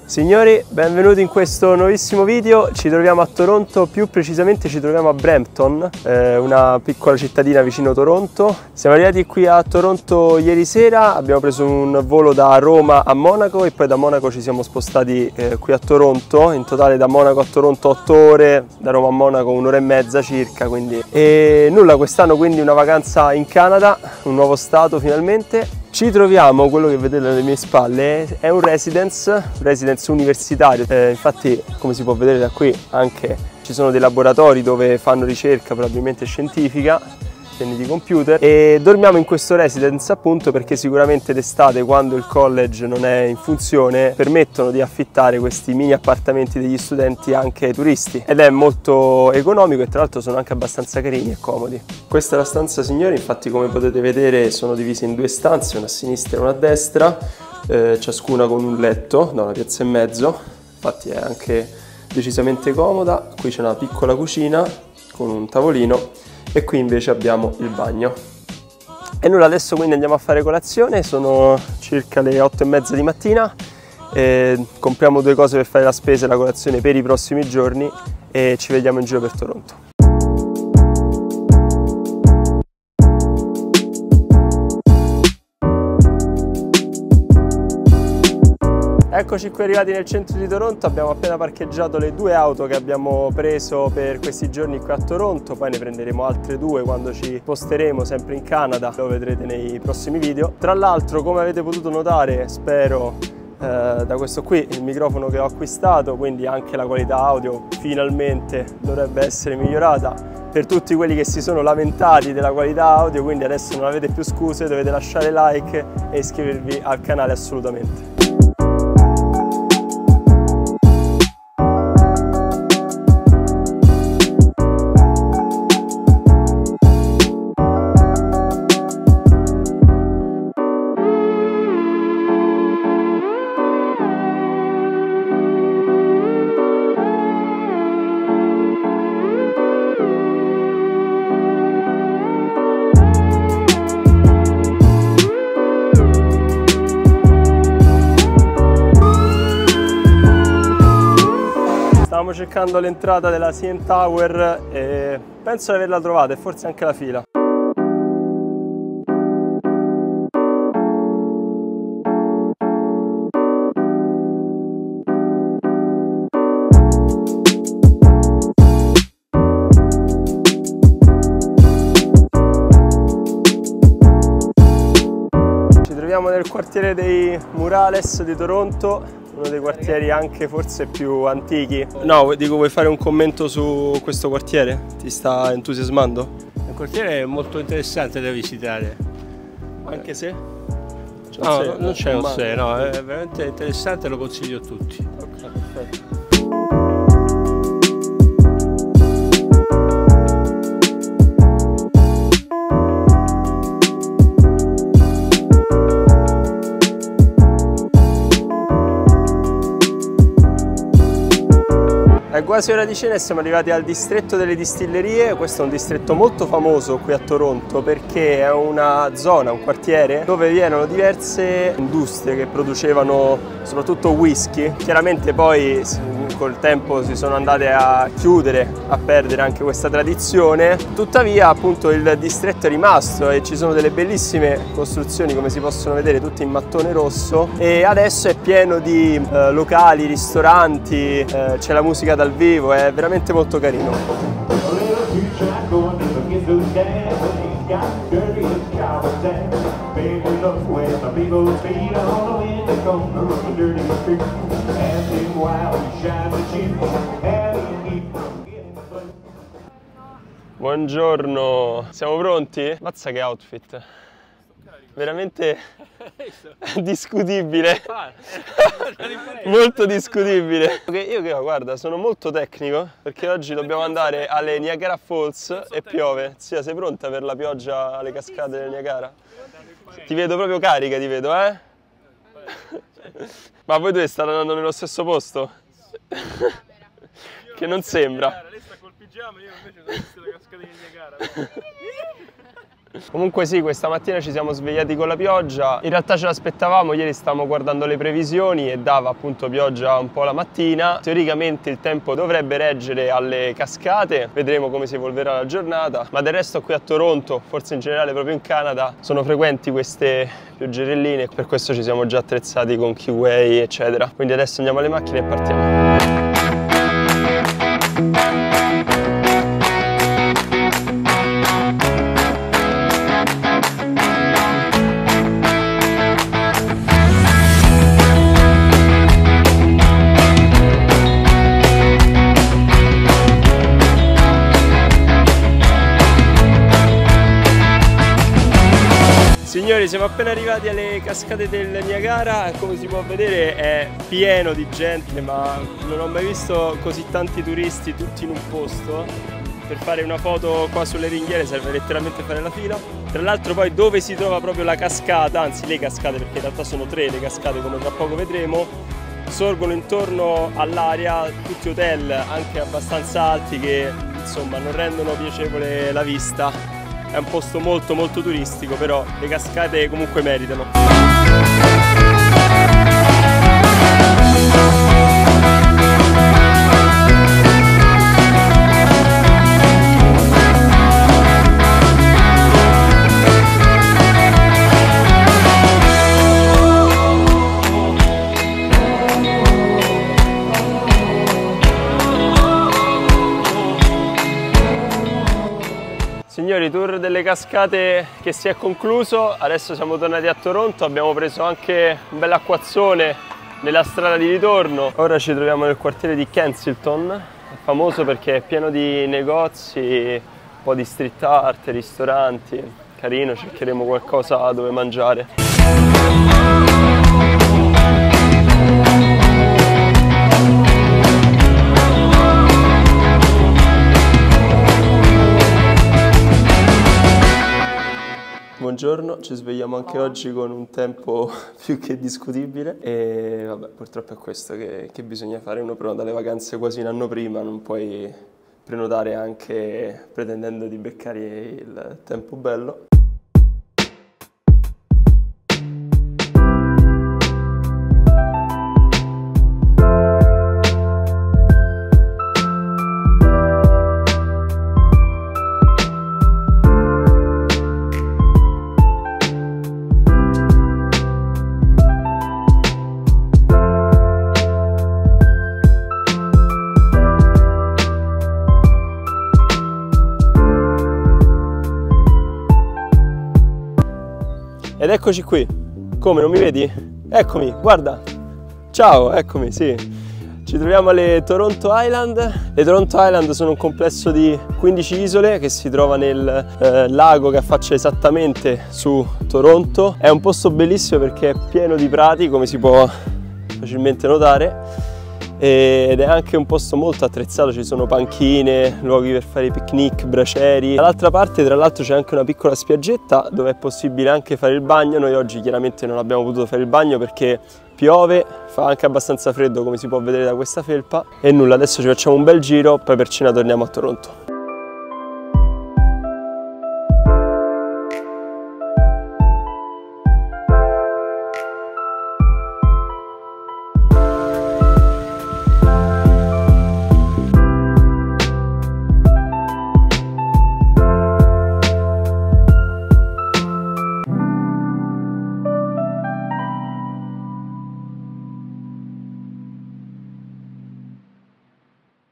Signori, benvenuti in questo nuovissimo video. Ci troviamo a Toronto, più precisamente ci troviamo a Brampton, una piccola cittadina vicino Toronto. Siamo arrivati qui a Toronto ieri sera, abbiamo preso un volo da Roma a Monaco e poi da Monaco ci siamo spostati qui a Toronto. In totale da Monaco a Toronto 8 ore, da Roma a Monaco un'ora e mezza circa, quindi. E nulla, quest'anno quindi una vacanza in Canada, un nuovo stato finalmente. Ci troviamo, quello che vedete alle mie spalle è un residence universitario, infatti come si può vedere da qui anche ci sono dei laboratori dove fanno ricerca probabilmente scientifica, quindi di computer, e dormiamo in questo residence appunto perché sicuramente d'estate, quando il college non è in funzione, permettono di affittare questi mini appartamenti degli studenti anche ai turisti ed è molto economico e tra l'altro sono anche abbastanza carini e comodi. Questa è la stanza, signori, infatti come potete vedere sono divise in due stanze, una a sinistra e una a destra, ciascuna con un letto da una piazza e mezzo, infatti è anche decisamente comoda. Qui c'è una piccola cucina con un tavolino e qui invece abbiamo il bagno. E nulla, adesso quindi andiamo a fare colazione, sono circa le 8:30 di mattina, compriamo due cose per fare la spesa e la colazione per i prossimi giorni e ci vediamo in giro per Toronto. Eccoci qui arrivati nel centro di Toronto, abbiamo appena parcheggiato le due auto che abbiamo preso per questi giorni qui a Toronto, poi ne prenderemo altre due quando ci sposteremo sempre in Canada, lo vedrete nei prossimi video. Tra l'altro, come avete potuto notare, spero, da questo qui, il microfono che ho acquistato, quindi anche la qualità audio finalmente dovrebbe essere migliorata. Per tutti quelli che si sono lamentati della qualità audio, quindi adesso non avete più scuse, dovete lasciare like e iscrivervi al canale assolutamente. Stavamo cercando l'entrata della CN Tower e penso di averla trovata e forse anche la fila. Ci troviamo nel quartiere dei Murales di Toronto, uno dei quartieri anche forse più antichi. No, dico, vuoi fare un commento su questo quartiere? Ti sta entusiasmando? Il quartiere è molto interessante da visitare. Anche se? No, non c'è un se, no, è veramente interessante, lo consiglio a tutti. Ok, perfetto. È quasi ora di cena e siamo arrivati al distretto delle distillerie. Questo è un distretto molto famoso qui a Toronto perché è una zona, un quartiere dove vi erano diverse industrie che producevano soprattutto whisky. Chiaramente poi col tempo si sono andate a chiudere, a perdere anche questa tradizione. Tuttavia appunto il distretto è rimasto e ci sono delle bellissime costruzioni, come si possono vedere, tutte in mattone rosso, e adesso è pieno di locali, ristoranti, c'è la musica dal vivo, è veramente molto carino. Buongiorno, siamo pronti? Mazza che outfit! Veramente discutibile, molto discutibile. Io che ho, guarda, sono molto tecnico perché oggi dobbiamo andare alle Niagara Falls e piove. Zia, sei pronta per la pioggia alle cascate del Niagara? Ti vedo proprio carica, ti vedo, eh? Ma voi due state andando nello stesso posto? Che non sembra. Lei sta col pigiama, io invece sono visto le cascate di Niagara. Comunque sì, questa mattina ci siamo svegliati con la pioggia, in realtà ce l'aspettavamo, ieri stavamo guardando le previsioni e dava appunto pioggia un po' la mattina. Teoricamente il tempo dovrebbe reggere alle cascate, vedremo come si evolverà la giornata, ma del resto qui a Toronto, forse in generale proprio in Canada, sono frequenti queste pioggerelline, per questo ci siamo già attrezzati con Keyway eccetera. Quindi adesso andiamo alle macchine e partiamo. Signori, siamo appena arrivati alle cascate del Niagara, come si può vedere è pieno di gente, ma non ho mai visto così tanti turisti tutti in un posto. Per fare una foto qua sulle ringhiere serve letteralmente fare la fila. Tra l'altro poi dove si trova proprio la cascata, anzi le cascate, perché in realtà sono 3 le cascate come tra poco vedremo, sorgono intorno all'area tutti hotel anche abbastanza alti che insomma non rendono piacevole la vista. È un posto molto turistico, però le cascate comunque meritano. Signori, tour delle cascate che si è concluso, adesso siamo tornati a Toronto, abbiamo preso anche un bel acquazzone nella strada di ritorno. Ora ci troviamo nel quartiere di Kensington, è famoso perché è pieno di negozi, un po' di street art, ristoranti, carino, cercheremo qualcosa dove mangiare. Buongiorno, ci svegliamo anche oggi con un tempo più che discutibile e vabbè, purtroppo è questo che bisogna fare, uno prenota le vacanze quasi un anno prima, non puoi prenotare anche pretendendo di beccare il tempo bello. Ed eccoci qui. Come, non mi vedi? Eccomi, guarda. Ciao, eccomi, sì. Ci troviamo alle Toronto Island. Le Toronto Island sono un complesso di 15 isole che si trova nel lago che affaccia esattamente su Toronto. È un posto bellissimo perché è pieno di prati, come si può facilmente notare. Ed è anche un posto molto attrezzato, ci sono panchine, luoghi per fare picnic, bracieri. Dall'altra parte tra l'altro c'è anche una piccola spiaggetta dove è possibile anche fare il bagno. Noi oggi chiaramente non abbiamo potuto fare il bagno perché piove, fa anche abbastanza freddo come si può vedere da questa felpa. E nulla, adesso ci facciamo un bel giro, poi per cena torniamo a Toronto.